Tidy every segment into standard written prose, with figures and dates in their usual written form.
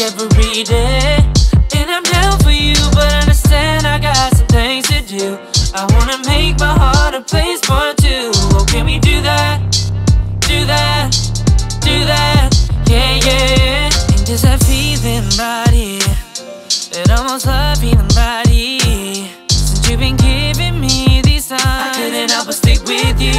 every day. And I'm down for you, but understand I got some things to do. I wanna make my heart a place for two. Oh, can we do that? Do that, do that, yeah, yeah. And just that feeling right here, that almost love feeling right here. Since you've been giving me these signs, I couldn't help but stick with you.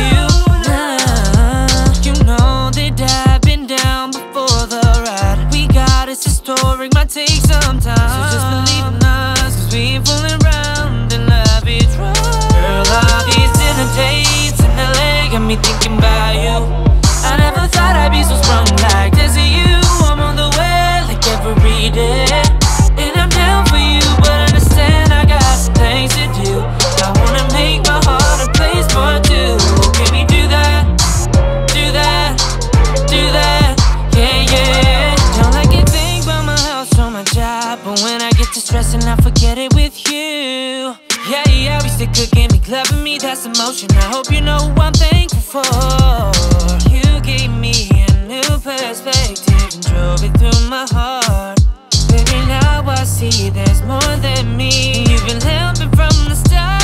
You know that I've been down before the ride. We got it's historic, might take some time. So just believe in us, cause we ain't fooling around and love is right. Girl, all these dinner dates in LA got me thinking about you. I never thought I'd be so sprung like this. You, I'm on the way like every day. And I'm down for you, but understand I got some things to do. I wanna make my heart a place for two. Can we do that? Do that, do that, yeah, yeah. Don't like to think about my house or my job, but when I get to stressing, I forget it with you. Yeah, yeah, we still cooking me, clubbing me, that's emotion. I hope you know who I'm thankful for. You gave me a new perspective and drove it through my heart. Baby, now I see there's more than me. You've been helping from the start.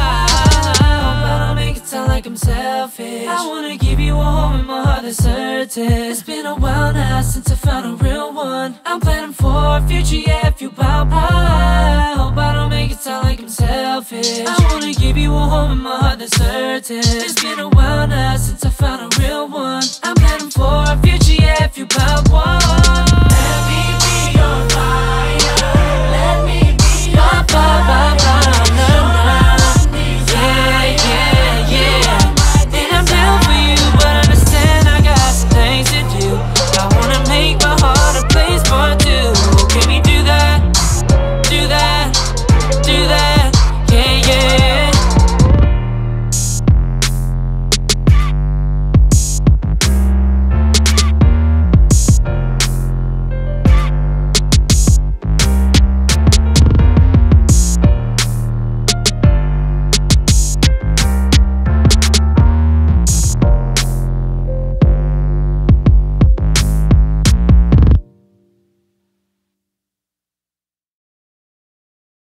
I don't make it sound like I'm selfish. I wanna give you a home in my heart that's certain. It's been a while now since I found a real one. I'm planning for a future, yeah, if you bout. I hope I don't make it sound like I'm selfish. I wanna give you a home in my heart that's certain. It's been a while now since I found a real one. I'm planning for a future, yeah, if you bout one.